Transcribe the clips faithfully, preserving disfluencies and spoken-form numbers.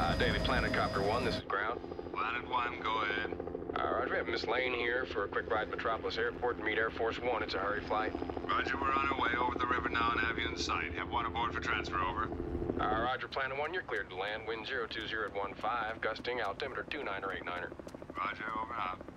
Uh, Daily Planet, Copter one, this is ground. Planet one, go ahead. Uh, Roger, we have Miss Lane here for a quick ride to Metropolis Airport to meet Air Force One. It's a hurry flight. Roger, we're on our way over the river now and have you in sight. Have one aboard for transfer, over. Uh, Roger, Planet one, you're cleared to land. Wind zero two zero at one five, gusting, altimeter two niner eight niner. Roger, over and out.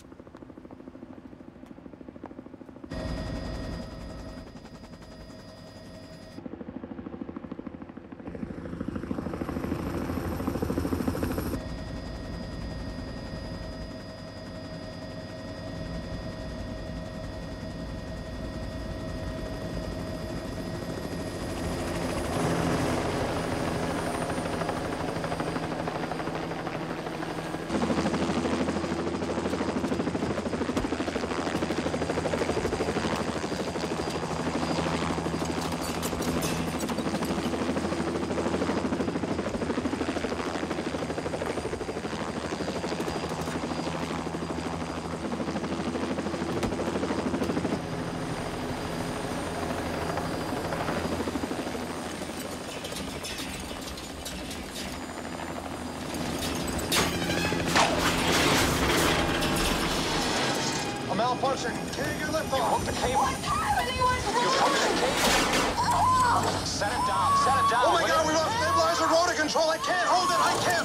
Malfunction. Can't get lift off. Hook the cable. What's happening? What's You hook the cable. Oh! Set it down. Set it down. Oh my God, we lost stabilizer, rotor control. I can't hold it. I can't.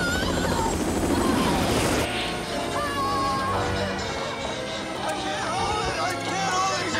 I can't hold it. I can't hold it.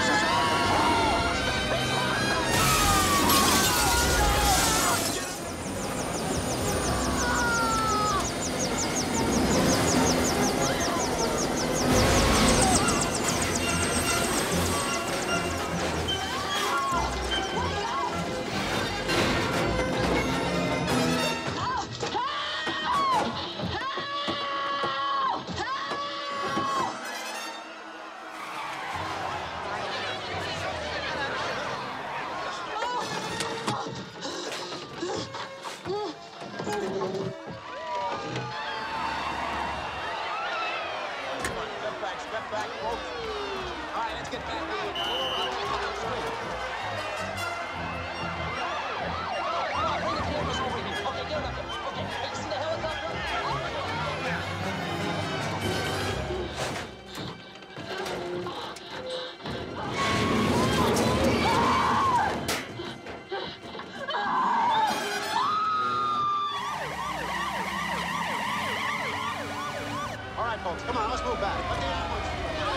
Come on, let's move back. Let the ambulance.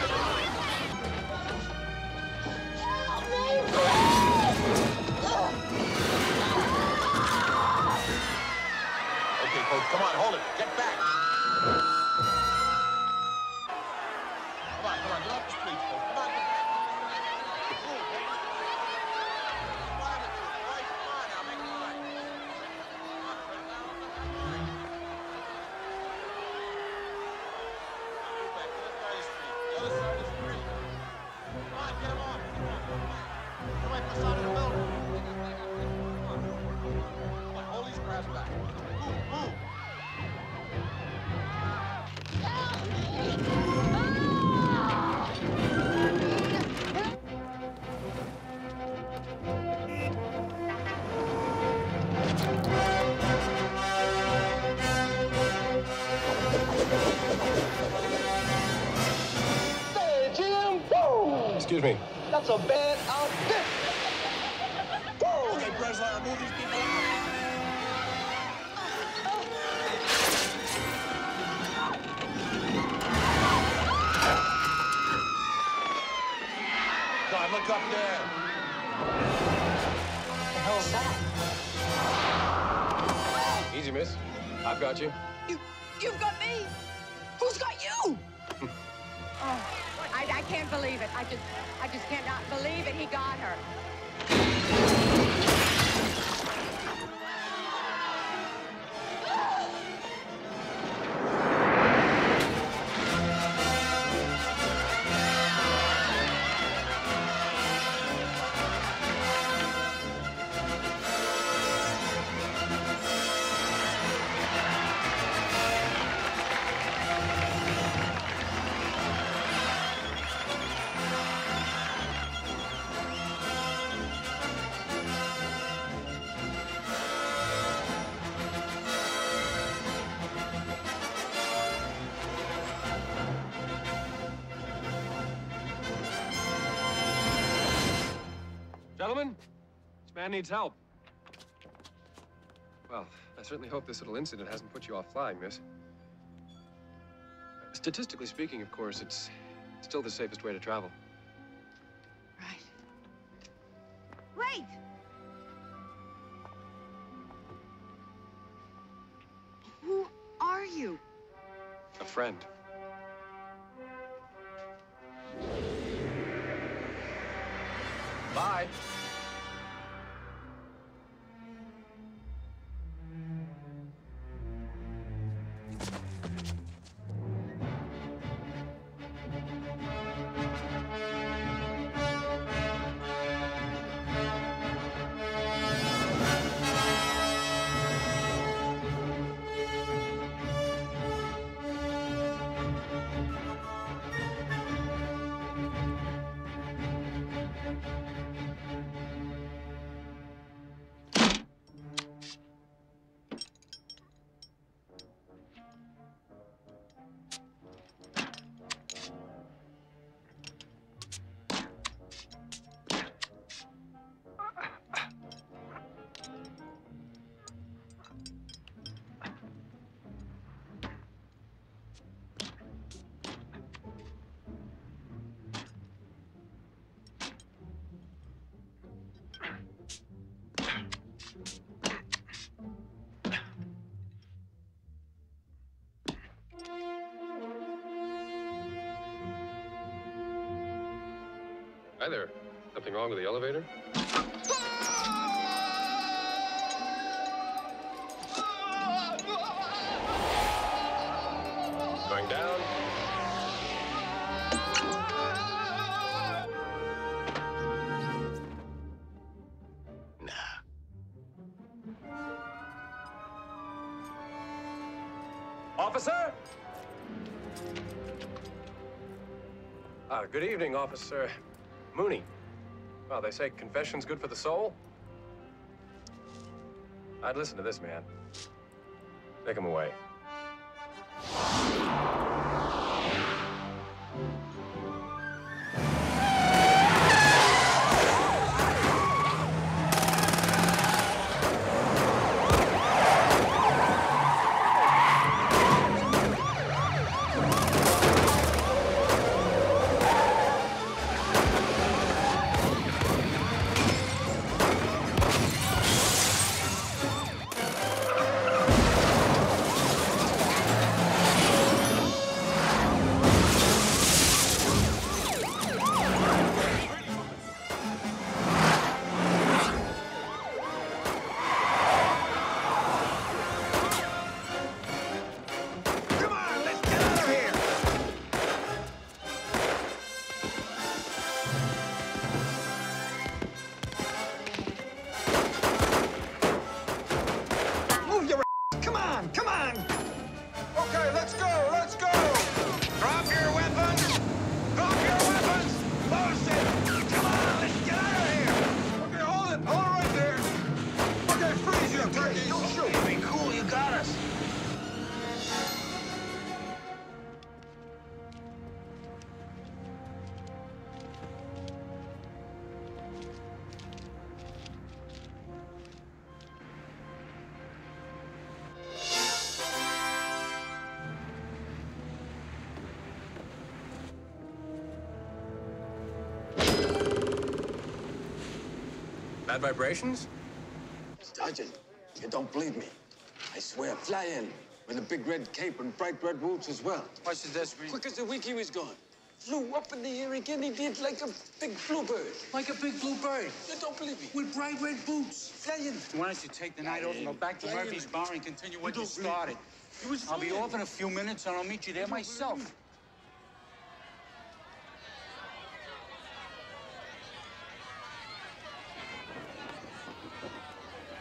Help me, please! Okay, folks, come on, hold it. Get back. Come on, come on, get off the street, folks. Come on, get back. Move, hey. All right, come on now, make it right. Come on, put it down on the line. Back to the third street. The other side of the street. Come on, get him off. Come on, come on. Come right to the side of the building. Come on. Come on, hold these crabs back. Move, move. Help me! Hey, Jim! Whoa! Excuse me. That's a bad outfit! Whoa! Okay, Breslau, move these people out. God, look up there. What the hell's that? Easy, miss. I've got you. You, you've got me. Who's got you? Oh, I, I can't believe it. I just, I just cannot believe it. He got her. Man needs help. Well, I certainly hope this little incident hasn't put you off flying, miss. Statistically speaking, of course, it's still the safest way to travel. Right. Wait! Who are you? A friend. Bye. Hi there. Something wrong with the elevator? Going down. Nah. Officer? Ah, good evening, Officer Mooney. Well, they say confession's good for the soul. I'd listen to this man. Take him away. Bad vibrations? Sergeant, you don't believe me. I swear, fly in with a big red cape and bright red boots as well. Watch the desk screen. Quick as a week he was gone. Flew up in the air again, he did like a big bluebird. Like a big blue bird. You don't believe me? With bright red boots. Fly in. Why don't you take the night off and go back to Fly in. Murphy's bar and continue what You you don't believe started? He was I'll be flying. off in a few minutes and I'll meet you there myself.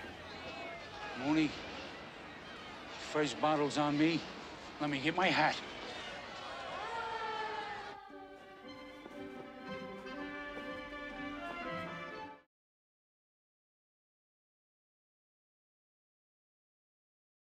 Mooney, first bottle's on me. Let me get my hat.